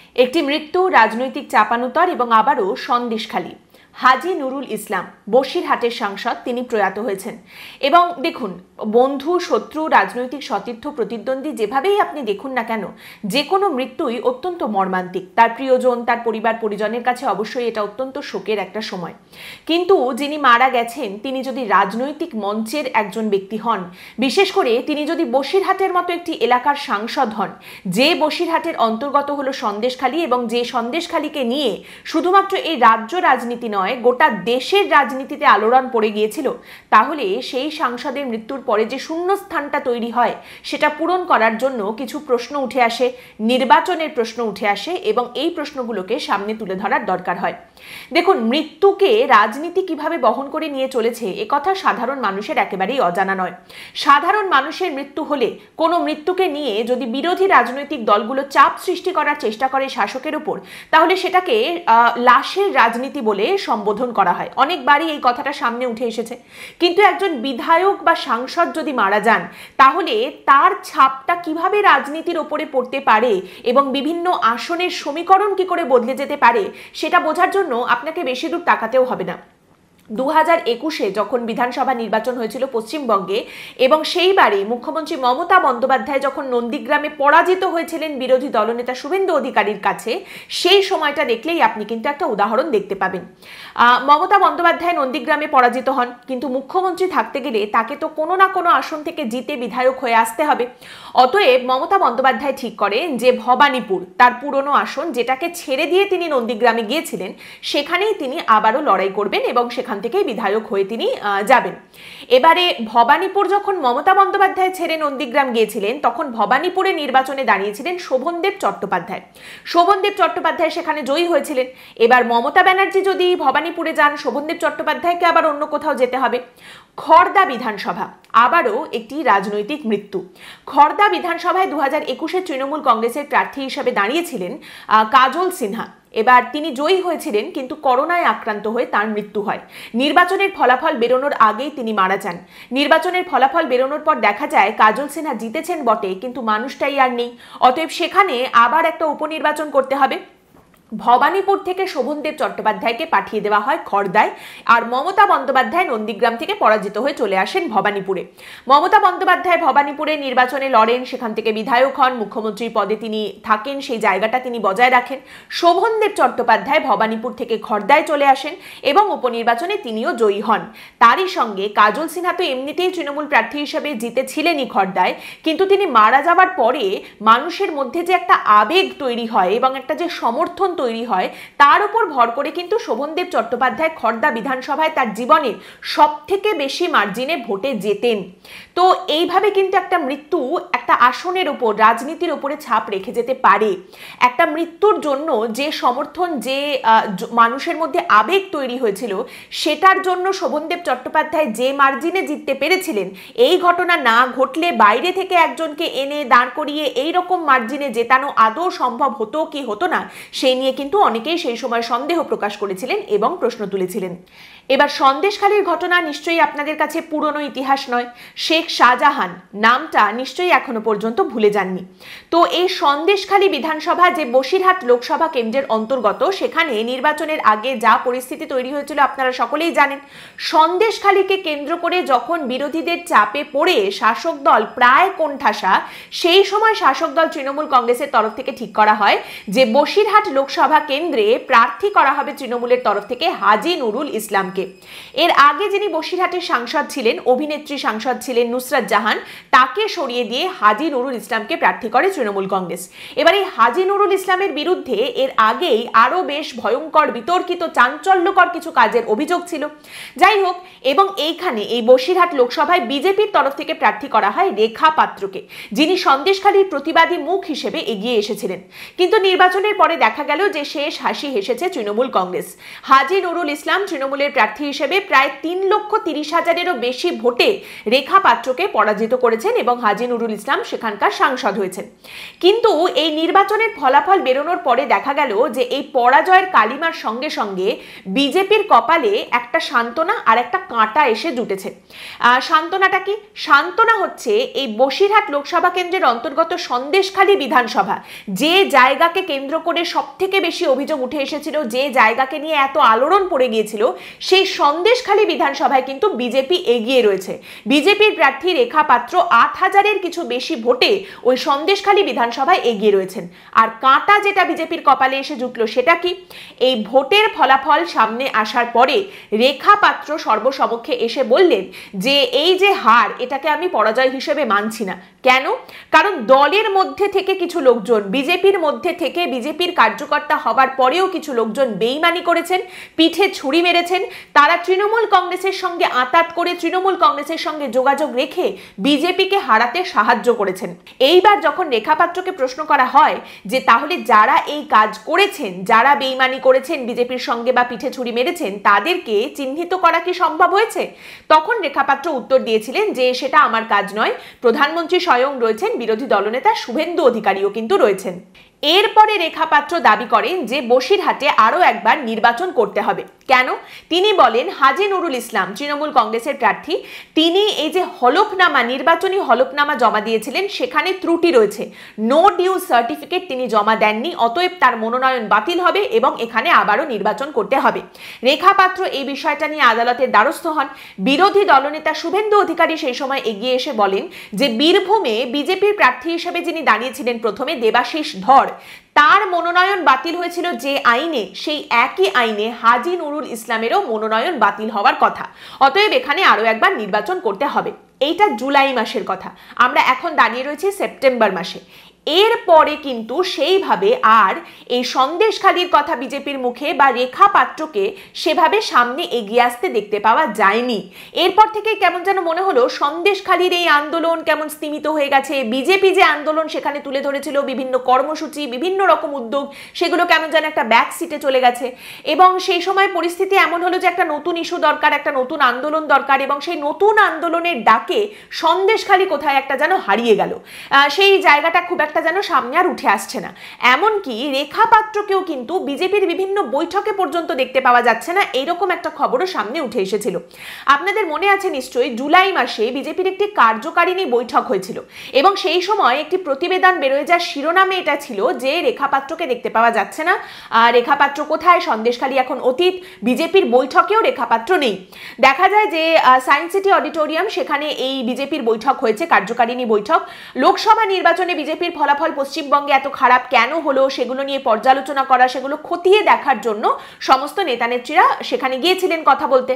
একটি মৃত্যু, রাজনৈতিক চাপানুতর এবং আবারও সন্দেশখালী। হাজী নুরুল ইসলাম বসিরহাটের সাংসদ, তিনি প্রয়াত হয়েছেন। এবং দেখুন, বন্ধু, শত্রু, রাজনৈতিক সতীর্থ, প্রতিদ্বন্দ্বী, যেভাবেই আপনি দেখুন না কেন, যে কোনো মৃত্যুই অত্যন্ত মর্মান্তিক। তার প্রিয়জন, তার পরিবার পরিজনের কাছে অবশ্যই এটা অত্যন্ত শোকের একটা সময়। কিন্তু যিনি মারা গেছেন তিনি যদি রাজনৈতিক মঞ্চের একজন ব্যক্তি হন, বিশেষ করে তিনি যদি বসিরহাটের মতো একটি এলাকার সাংসদ হন, যে বসিরহাটের অন্তর্গত হলো সন্দেশখালী, এবং যে সন্দেশখালীকে নিয়ে শুধুমাত্র এই রাজ্য রাজনীতি নয়, গোটা দেশের রাজনীতিতে আলোড়ন পড়ে গিয়েছিল, তাহলে সেই সাংসদের মৃত্যুর পরে যে শূন্যস্থানটা তৈরি হয় সেটা পূরণ করার জন্য কিছু প্রশ্ন উঠে আসে, নির্বাচনের প্রশ্ন উঠে আসে, এবং এই প্রশ্নগুলোকে সামনে তুলে ধরার দরকার হয়। দেখুন, মৃত্যুকে রাজনীতি কিভাবে বহন করে নিয়ে চলেছে একথা সাধারণ মানুষের একেবারেই অজানা নয়। সাধারণ মানুষের মৃত্যু হলে, কোনো মৃত্যুকে নিয়ে যদি বিরোধী রাজনৈতিক দলগুলো চাপ সৃষ্টি করার চেষ্টা করে শাসকের উপর, তাহলে সেটাকে লাশের রাজনীতি বলে সম্বোধন করা হয়। অনেকবারই এই কথাটা সামনে উঠে এসেছে। কিন্তু একজন বিধায়ক বা সাংসদ যদি মারা যান, তাহলে তার ছাপটা কিভাবে রাজনীতির ওপরে পড়তে পারে এবং বিভিন্ন আসনের সমীকরণ কি করে বদলে যেতে পারে, সেটা বোঝার জন্য আপনাকে বেশি দূর তাকাতেও হবে না। 2021-এ যখন বিধানসভা নির্বাচন হয়েছিল পশ্চিমবঙ্গে, এবং সেইবারে মুখ্যমন্ত্রী মমতা বন্দ্যোপাধ্যায় যখন নন্দীগ্রামে পরাজিত হয়েছিলেন বিরোধী দলনেতা শুভেন্দু অধিকারীর কাছে, সেই সময়টা দেখলেই আপনি কিন্তু একটা উদাহরণ দেখতে পাবেন। মমতা বন্দ্যোপাধ্যায় নন্দীগ্রামে পরাজিত হন, কিন্তু মুখ্যমন্ত্রী থাকতে গেলে তাকে তো কোনো না কোনো আসন থেকে জিতে বিধায়ক হয়ে আসতে হবে। অতএব মমতা বন্দ্যোপাধ্যায় ঠিক করেন যে ভবানীপুর, তার পুরনো আসন, যেটাকে ছেড়ে দিয়ে তিনি নন্দীগ্রামে গিয়েছিলেন, সেখানেই তিনি আবারও লড়াই করবেন এবং সেখান থেকেই বিধায়ক হয়ে তিনি যাবেন। এবারে ভবানীপুর যখন মমতা বন্দ্যোপাধ্যায় ছেড়ে নন্দীগ্রাম গিয়েছিলেন, তখন ভবানীপুরে নির্বাচনে দাঁড়িয়েছিলেন শোভনদেব চট্টোপাধ্যায়। শোভনদেব চট্টোপাধ্যায় সেখানে জয়ী হয়েছিলেন। এবার মমতা ব্যানার্জি যদি ভবানীপুরে যান, শোভনদেব চট্টোপাধ্যায়কে আবার অন্য কোথাও যেতে হবে। খড়দা বিধানসভা, আবারও একটি রাজনৈতিক মৃত্যু। খড়দা বিধানসভায় 2021-এ তৃণমূল কংগ্রেসের প্রার্থী হিসেবে দাঁড়িয়েছিলেন কাজল সিনহা। এবার তিনি জয়ী হয়েছিলেন, কিন্তু করোনায় আক্রান্ত হয়ে তার মৃত্যু হয়। নির্বাচনের ফলাফল বেরোনোর আগেই তিনি মারা যান। নির্বাচনের ফলাফল বেরোনোর পর দেখা যায় কাজল সিনহা জিতেছেন বটে, কিন্তু মানুষটাই আর নেই। অতএব সেখানে আবার একটা উপনির্বাচন করতে হবে। ভবানীপুর থেকে শোভনদেব চট্টোপাধ্যায়কে পাঠিয়ে দেওয়া হয় খড়দায়, আর মমতা বন্দ্যোপাধ্যায় নন্দীগ্রাম থেকে পরাজিত হয়ে চলে আসেন ভবানীপুরে। মমতা বন্দ্যোপাধ্যায় ভবানীপুরে নির্বাচনে লড়েন, সেখান থেকে বিধায়ক হন, মুখ্যমন্ত্রীর পদে তিনি থাকেন, সেই জায়গাটা তিনি বজায় রাখেন। শোভনদেব চট্টোপাধ্যায় ভবানীপুর থেকে খড়দায় চলে আসেন এবং উপনির্বাচনে তিনিও জয়ী হন। তারই সঙ্গে কাজল সিনহা তো এমনিতেই তৃণমূল প্রার্থী হিসেবে জিতেছিলেনই খড়দায়, কিন্তু তিনি মারা যাওয়ার পরে মানুষের মধ্যে যে একটা আবেগ তৈরি হয় এবং একটা যে সমর্থন তৈরি হয়, তার উপর ভর করে কিন্তু শোভনদেব চট্টোপাধ্যায় খড়দা বিধানসভায় তার জীবনের সব থেকে বেশি মার্জিনে ভোটে জেতেন। তো এইভাবে কিন্তু একটা মৃত্যু একটা আসনের উপর, রাজনীতির উপরে ছাপ রেখে যেতে পারে। একটা মৃত্যুর জন্য যে সমর্থন, যে মানুষের মধ্যে আবেগ তৈরি হয়েছিল, সেটার জন্য শোভনদেব চট্টোপাধ্যায় যে মার্জিনে জিততে পেরেছিলেন, এই ঘটনা না ঘটলে বাইরে থেকে একজনকে এনে দাঁড় করিয়ে এইরকম মার্জিনে জেতানো আদৌ সম্ভব হতো কি হতো না, সেই নিয়ে কিন্তু অনেকেই সেই সময় সন্দেহ প্রকাশ করেছিলেন এবং প্রশ্ন তুলেছিলেন। এবার সন্দেশখালীর ঘটনা নিশ্চয়ই আপনাদের কাছে পুরনো ইতিহাস নয়। শেখ শাহজাহান নামটা নিশ্চয়ই এখনো পর্যন্ত ভুলে যাননি। তো এই সন্দেশখালী বিধানসভা যে বসিরহাট লোকসভা কেন্দ্রের অন্তর্গত, সেখানে নির্বাচনের আগে যা পরিস্থিতি তৈরি হয়েছিল আপনারা সকলেই জানেন। সন্দেশখালীকে কেন্দ্র করে যখন বিরোধীদের চাপে পড়ে শাসক দল প্রায় কোণঠাসা, সেই সময় শাসক দল তৃণমূল কংগ্রেসের তরফ থেকে ঠিক করা হয় যে বসিরহাট লোকসভা কেন্দ্রে প্রার্থী করা হবে তৃণমূলের তরফ থেকে হাজী নুরুল ইসলামকে। এর আগে যিনি বসিরহাটের সাংসদ ছিলেন, অভিনেত্রী সাংসদ ছিলেন নুসরাত জাহান, তাকে সরিয়ে দিয়ে হাজী নুরুল ইসলামকে প্রার্থী করে তৃণমূল কংগ্রেস। এবার এই হাজী নুরুল ইসলামের বিরুদ্ধে এর আগেই আরো বেশ ভয়ঙ্কর, বিতর্কিত, চাঞ্চল্যকর কিছু কাজের অভিযোগ ছিল। যাই হোক, এবং এইখানে এই বসিরহাট লোকসভায় বিজেপির তরফ থেকে প্রার্থী করা হয় রেখা পাত্রকে, যিনি সন্দেশখালীর প্রতিবাদী মুখ হিসেবে এগিয়ে এসেছিলেন। কিন্তু নির্বাচনের পরে দেখা গেল যে শেষ হাসি হেসেছে তৃণমূল কংগ্রেস। হাজী নুরুল ইসলাম তৃণমূলের প্রার্থী হিসেবে প্রায় 3,30,000-এরও বেশি ভোটে রেখা পাত্রকে পরাজিত করেছেন এবং হাজী নুরুল ইসলাম সেখানকার সাংসদ হয়েছেন। কিন্তু এই নির্বাচনের ফলাফল বেরোনোর পরে দেখা গেল যে এই পরাজয়ের কালিমার সঙ্গে সঙ্গে বিজেপির কপালে একটা সান্ত্বনা আর একটা কাঁটা এসে জুটেছে। সান্ত্বনাটা কি? সান্ত্বনা হচ্ছে এই বসিরহাট লোকসভা কেন্দ্রের অন্তর্গত সন্দেশখালী বিধানসভা, যে জায়গাকে কেন্দ্র করে সব থেকে বেশি অভিযোগ উঠে এসেছিল, যে জায়গাকে নিয়ে এত আলোড়ন পড়ে গিয়েছিল, সেই সন্দেশখালী বিধানসভায় কিন্তু বিজেপি এগিয়ে রয়েছে। বিজেপির প্রার্থী রেখা পাত্র 8,000-এর কিছু বেশি ভোটে ওই সন্দেশখালী বিধানসভায় এগিয়ে রয়েছেন। আর কাঁটা যেটা বিজেপির কপালে এসে জুটলো সেটা কি? এই ভোটের ফলাফল সামনে আসার পরে রেখা পাত্র সর্বসমক্ষে এসে বললেন যে এই যে হার, এটাকে আমি পরাজয় হিসেবে মানছি না। কেন? কারণ দলের মধ্যে থেকে কিছু লোকজন, বিজেপির মধ্যে থেকে বিজেপির কার্যকর্তা হবার পরেও কিছু লোকজন বেইমানি করেছেন, পিঠে ছুরি মেরেছেন। তারা তৃণমূল কংগ্রেসের সঙ্গে আঁতাত করে, তৃণমূল কংগ্রেসের সঙ্গে যোগাযোগ রেখে বিজেপিকে হারাতে সাহায্য করেছেন। এইবার যখন রেখা পাত্রকে প্রশ্ন করা হয় যে তাহলে যারা এই কাজ করেছেন, যারা বেইমানি করেছেন বিজেপির সঙ্গে বা পিঠে ছুরি মেরেছেন, তাদেরকে চিহ্নিত করা কি সম্ভব হয়েছে? তখন রেখা পাত্র উত্তর দিয়েছিলেন যে সেটা আমার কাজ নয়, প্রধানমন্ত্রী স্বয়ং রয়েছেন, বিরোধী দলনেতা শুভেন্দু অধিকারীও কিন্তু রয়েছেন। এরপরে রেখা পাত্র দাবি করেন যে বসিরহাটে আরও একবার নির্বাচন করতে হবে। কেন? তিনি বলেন হাজী নুরুল ইসলাম তৃণমূল কংগ্রেসের প্রার্থী, তিনি এই যে হলফনামা, নির্বাচনী হলফনামা জমা দিয়েছিলেন, সেখানে ত্রুটি রয়েছে, নো ডিউ সার্টিফিকেট তিনি জমা দেননি, অতএব তার মনোনয়ন বাতিল হবে এবং এখানে আবারও নির্বাচন করতে হবে। রেখা পাত্র এই বিষয়টা নিয়ে আদালতের দ্বারস্থ হন। বিরোধী দলনেতা শুভেন্দু অধিকারী সেই সময় এগিয়ে এসে বলেন যে বীরভূমে বিজেপির প্রার্থী হিসেবে যিনি দাঁড়িয়েছিলেন প্রথমে, দেবাশিস ধর, তার মনোনয়ন বাতিল হয়েছিল যে আইনে, সেই একই আইনে হাজী নুরুল ইসলামেরও মনোনয়ন বাতিল হওয়ার কথা। অতএব এখানে আরো একবার নির্বাচন করতে হবে। এইটা জুলাই মাসের কথা, আমরা এখন দাঁড়িয়ে রয়েছি সেপ্টেম্বর মাসে। এরপরে কিন্তু সেইভাবে আর এই সন্দেশখালীর কথা বিজেপির মুখে বা রেখা পাত্রকে সেভাবে সামনে এগিয়ে আসতে দেখতে পাওয়া যায়নি। এরপর থেকে কেমন যেন মনে হলো সন্দেশখালীর এই আন্দোলন কেমন স্তীমিত হয়ে গেছে। বিজেপি যে আন্দোলন সেখানে তুলে ধরেছিল, বিভিন্ন কর্মসূচি, বিভিন্ন রকম উদ্যোগ, সেগুলো কেমন যেন একটা ব্যাক সিটে চলে গেছে। এবং সেই সময় পরিস্থিতি এমন হলো যে একটা নতুন ইস্যু দরকার, একটা নতুন আন্দোলন দরকার, এবং সেই নতুন আন্দোলনের ডাকে সন্দেশখালী কোথায় একটা যেন হারিয়ে গেল। সেই জায়গাটা খুব একটা যেন সামনে আর উঠে আসছে না। এমনকি রেখা পাত্রকেও কিন্তু বিজেপির বিভিন্ন বৈঠকে পর্যন্ত দেখতে পাওয়া যাচ্ছে না, এইরকম একটা খবরও সামনে উঠে এসেছিল। আপনাদের মনে আছে নিশ্চয়ই, জুলাই মাসে বিজেপির একটি কার্যকারিণী বৈঠক হয়েছিল এবং সেই সময় একটি প্রতিবেদন বেরোয়, যার শিরোনামে এটা ছিল যে রেখা পাত্রকে দেখতে পাওয়া যাচ্ছে না, রেখা পাত্র কোথায়, সন্দেশখালী এখন অতীত, বিজেপির বৈঠকেও রেখা পাত্র নেই। দেখা যায় যে সায়েন্স সিটি অডিটোরিয়াম, সেখানে এই বিজেপির বৈঠক হয়েছে, কার্যকারিণী বৈঠক। লোকসভা নির্বাচনে বিজেপির ফলাফল পশ্চিমবঙ্গে এত খারাপ কেন হলো সেগুলো নিয়ে পর্যালোচনা করা, সেগুলো খতিয়ে দেখার জন্য সমস্ত নেতানেত্রীরা সেখানে গিয়েছিলেন কথা বলতে।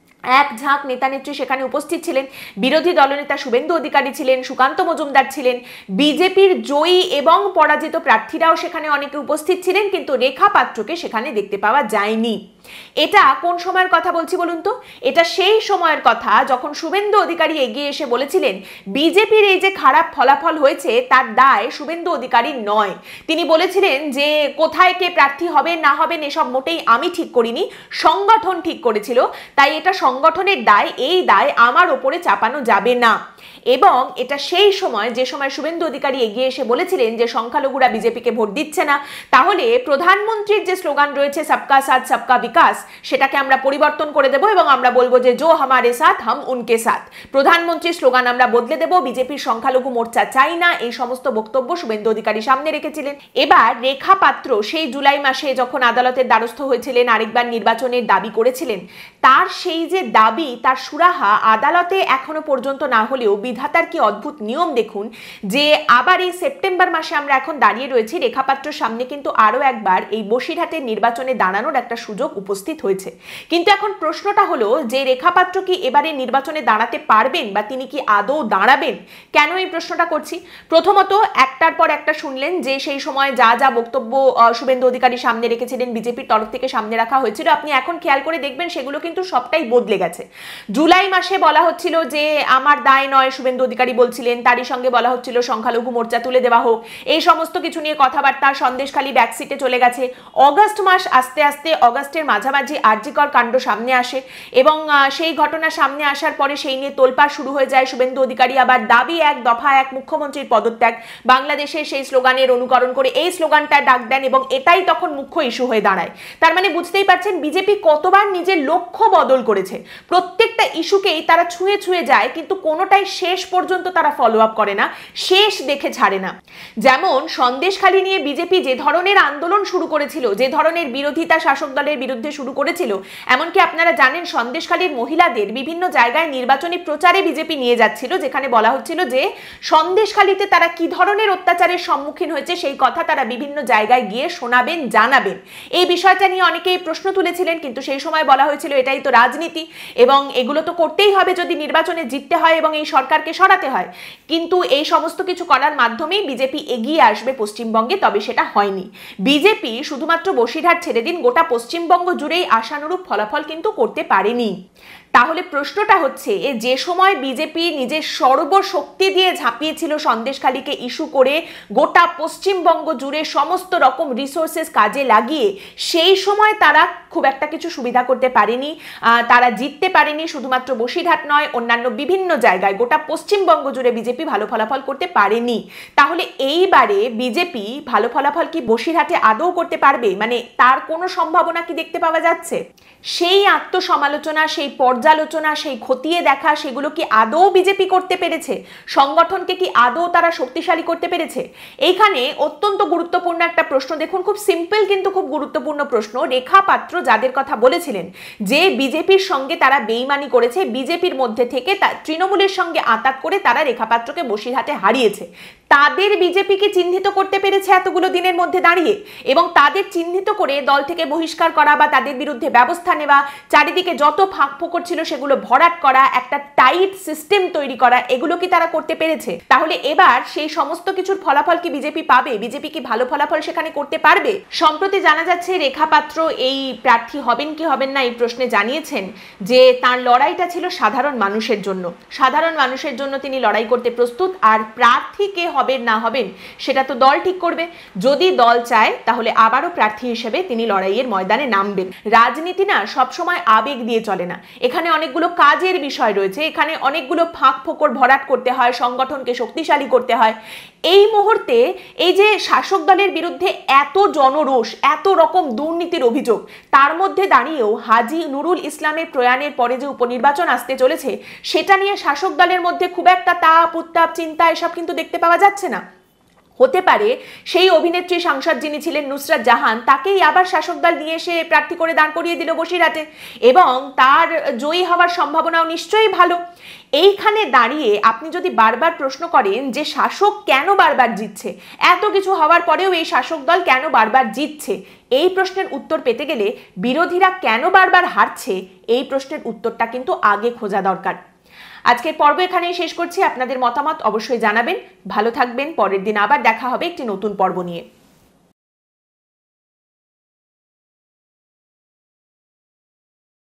এক ঝাঁক নেতানেত্রী সেখানে উপস্থিত ছিলেন। বিরোধী দলনেতা শুভেন্দু অধিকারী ছিলেন, সুকান্ত মজুমদার ছিলেন, বিজেপির জয়ী এবং পরাজিত প্রার্থীরাও সেখানে অনেকে উপস্থিত ছিলেন, কিন্তু রেখা পাত্রকে সেখানে দেখতে পাওয়া যায়নি। এটা কোন সময়ের কথা বলছি বলুন তো? এটা সেই সময়ের কথা যখন শুভেন্দু অধিকারী এগিয়ে এসে বলেছিলেন বিজেপির এই যে খারাপ ফলাফল হয়েছে তার দায় শুভেন্দু অধিকারীর নয়। তিনি বলেছিলেন যে কোথায় কে প্রার্থী হবেন না হবেন এসব মোটেই আমি ঠিক করিনি, সংগঠন ঠিক করেছিল, তাই এটা সংগঠনের দায়, এই দায় আমার ওপরে চাপানো যাবে না। এবং এটা সেই সময়, যে সময় শুভেন্দু অধিকারী এগিয়ে এসে বলেছিলেন যে সংখ্যালঘুরা বিজেপিকে ভোট দিচ্ছে না, তাহলে প্রধানমন্ত্রীর যে স্লোগান রয়েছে সবকা সাথ সবকা বিকাশ, সেটাকে আমরা পরিবর্তন করে দেব এবং আমরা বলবো যে জো হামারে সাথ হাম উনকে সাথ। প্রধানমন্ত্রীর স্লোগান আমরা বদলে দেব, বিজেপির সংখ্যালঘু মোর্চা চাই না, এই সমস্ত বক্তব্য শুভেন্দু অধিকারী সামনে রেখেছিলেন। এবার রেখা পাত্র সেই জুলাই মাসে যখন আদালতের দ্বারস্থ হয়েছিলেন, আরেকবার নির্বাচনের দাবি করেছিলেন, তার সেই যে দাবি, তার সুরাহা আদালতে এখনো পর্যন্ত না হলেও বিধাতার কি অদ্ভুত নিয়ম দেখুন, যে আবার এই সেপ্টেম্বর মাসে আমরা এখন দাঁড়িয়ে রয়েছি, রেখা পাত্রের সামনে কিন্তু আরো একবার এই বসিরহাটের নির্বাচনে দাঁড়ানোর একটা সুযোগ উপস্থিত হয়েছে। কিন্তু এখন প্রশ্নটা হলো যে রেখা পাত্র কি এবারে নির্বাচনে দাঁড়াতে পারবেন বা তিনি কি আদৌ দাঁড়াবেন? কেন এই প্রশ্নটা করছি? প্রথমত, একটার পর একটা শুনলেন যে সেই সময় যা যা বক্তব্য শুভেন্দু অধিকারী সামনে রেখেছিলেন, বিজেপির তরফ থেকে সামনে রাখা হয়েছিল, আপনি এখন খেয়াল করে দেখবেন সেগুলো কিন্তু সবটাই বদলে গেছে। জুলাই মাসে বলা হচ্ছিল যে আমার দায় নয়, নয় শুভেন্দু অধিকারী বলছিলেন, তারই সঙ্গে বলা হচ্ছিল সংখ্যালঘু মোর্চা তুলে দেওয়া হোক, এই সমস্ত কিছু নিয়ে কথাবার্তা। সন্দেশখালী ব্যাকসিটে চলে গেছে। অগস্ট মাস আস্তে আস্তে, অগস্টের মাঝামাঝি আরজিকর কাণ্ড সামনে আসে এবং সেই ঘটনা সামনে আসার পরে সেই নিয়ে তোলপাড় শুরু হয়ে যায়। শুভেন্দু অধিকারী আবার দাবি এক দফা এক, মুখ্যমন্ত্রীর পদত্যাগ। বাংলাদেশের সেই স্লোগানের অনুকরণ করে এই স্লোগানটা ডাক দেন এবং এটাই তখন মুখ্য ইস্যু হয়ে দাঁড়ায়। তার মানে বুঝতেই পারছেন বিজেপি কতবার নিজের লক্ষ্য বদল করেছে। প্রত্যেকটা ইস্যুকেই তারা ছুঁয়ে ছুঁয়ে যায়, কিন্তু কোনোটাই শেষ পর্যন্ত তারা ফলো আপ করে না, শেষ দেখে ছাড়ে না। যেমন সন্দেশখালী নিয়ে বিজেপি যে ধরনের আন্দোলন শুরু করেছিল, যে ধরনের বিরোধিতা শাসক দলের বিরুদ্ধে শুরু করেছিল, এমনকি আপনারা জানেন সন্দেশখালীর মহিলাদের বিভিন্ন জায়গায় নির্বাচনী প্রচারে বিজেপি নিয়ে যাচ্ছিল, যেখানে বলা হচ্ছিল যে সন্দেশখালীতে তারা কি ধরনের অত্যাচারের সম্মুখীন হয়েছে সেই কথা তারা বিভিন্ন জায়গায় গিয়ে শোনাবেন, জানাবেন। এই বিষয়টা নিয়ে অনেকেই প্রশ্ন তুলেছিলেন, কিন্তু সেই সময় বলা হয়েছিল এটাই তো রাজনীতি এবং এগুলো তো করতেই হবে যদি নির্বাচনে জিততে হয় এবং এই সরকারকে সরাতে হয়। কিন্তু এই সমস্ত কিছু করার মাধ্যমেই বিজেপি এগিয়ে আসবে পশ্চিমবঙ্গে, তবে সেটা হয়নি। বিজেপি শুধুমাত্র বসিরহাট ছেড়ে দিন, গোটা পশ্চিমবঙ্গ জুড়েই আশানুরূপ ফলাফল কিন্তু করতে পারেনি। তাহলে প্রশ্নটা হচ্ছে, যে সময় বিজেপি নিজের সর্বশক্তি দিয়ে ঝাঁপিয়েছিল সন্দেশখালীকে ইস্যু করে, গোটা পশ্চিমবঙ্গ জুড়ে সমস্ত রকম রিসোর্সেস কাজে লাগিয়ে, সেই সময় তারা খুব একটা কিছু সুবিধা করতে পারেনি, তারা জিততে পারেনি। শুধুমাত্র বসিরহাট নয়, অন্যান্য বিভিন্ন জায়গায় গোটা পশ্চিমবঙ্গ জুড়ে বিজেপি ভালো ফলাফল করতে পারেনি। তাহলে এইবারে বিজেপি ভালো ফলাফল কি বসিরহাটে আদৌ করতে পারবে? মানে তার কোনো সম্ভাবনা কি দেখতে পাওয়া যাচ্ছে? সেই আত্মসমালোচনা, সেই পর্যালোচনা, সেই খতিয়ে দেখা, সেগুলো কি আদৌ বিজেপি করতে পেরেছে? সংগঠনকে কি আদৌ তারা শক্তিশালী করতে পেরেছে? এইখানে অত্যন্ত গুরুত্বপূর্ণ একটা প্রশ্ন, দেখুন খুব সিম্পল কিন্তু খুব গুরুত্বপূর্ণ প্রশ্ন। রেখা পাত্র যাদের কথা বলেছিলেন যে বিজেপির সঙ্গে তারা বেইমানি করেছে, বিজেপির মধ্যে থেকে তৃণমূলের সঙ্গে আঁতাত করে তারা রেখা পাত্রকে বসিরহাটে হারিয়েছে, তাদের বিজেপিকে চিহ্নিত করতে পেরেছে এতগুলো দিনের মধ্যে দাঁড়িয়ে, এবং তাদের চিহ্নিত করে দল থেকে বহিষ্কার করা বা তাদের বিরুদ্ধে ব্যবস্থা নেওয়া, চারিদিকে যত ফাঁক ফোকর ছিল সেগুলো ভরাট করা, একটা টাইট সিস্টেম তৈরি করা, এগুলো কি তারা করতে পেরেছে? তাহলে এবার সেই সমস্ত কিছুর ফলাফল কি বিজেপি পাবে? বিজেপি কি ভালো ফলাফল সেখানে করতে পারবে? সম্প্রতি জানা যাচ্ছে রেখা পাত্র এই প্রার্থী হবেন কি হবেন না এই প্রশ্নে জানিয়েছেন যে তার লড়াইটা ছিল সাধারণ মানুষের জন্য, সাধারণ মানুষের জন্য তিনি লড়াই করতে প্রস্তুত, আর প্রার্থী কে হবেন না হবেন সেটা তো দল ঠিক করবে। যদি দল চায় তাহলে আবারও প্রার্থী হিসেবে তিনি লড়াইয়ের ময়দানে নামবেন। রাজনীতি না সবসময় আবেগ দিয়ে চলে না, এখানে অনেকগুলো কাজের বিষয় রয়েছে, এখানে অনেকগুলো ফাঁক ফোকর ভরাট করতে হয়, সংগঠনকে শক্তিশালী করতে হয়। এই মুহূর্তে এই যে শাসক দলের বিরুদ্ধে এত জনরোষ, এত রকম দুর্নীতির অভিযোগ, তার মধ্যে দাঁড়িয়েও হাজী নুরুল ইসলামের প্রয়াণের পরে যে উপনির্বাচন আসতে চলেছে সেটা নিয়ে শাসক দলের মধ্যে খুব একটা তাপ উত্তাপ চিন্তা এসব কিন্তু দেখতে পাওয়া যাচ্ছে না। হতে পারে সেই অভিনেত্রী সাংসদ যিনি ছিলেন নুসরাত জাহান, তাকেই আবার শাসক দল নিয়ে এসে প্রার্থী করে দাঁড় করিয়ে দিল বসিরহাটে, এবং তার জয়ী হওয়ার সম্ভাবনাও নিশ্চয়ই ভালো। এইখানে দাঁড়িয়ে আপনি যদি বারবার প্রশ্ন করেন যে শাসক কেন বারবার জিতছে, এত কিছু হওয়ার পরেও এই শাসক দল কেন বারবার জিতছে, এই প্রশ্নের উত্তর পেতে গেলে বিরোধীরা কেন বারবার হারছে এই প্রশ্নের উত্তরটা কিন্তু আগে খোঁজা দরকার। আজকের পর্ব এখানেই শেষ করছি। আপনাদের মতামত অবশ্যই জানাবেন। ভালো থাকবেন। পরের দিন আবার দেখা হবে একটি নতুন পর্ব নিয়ে।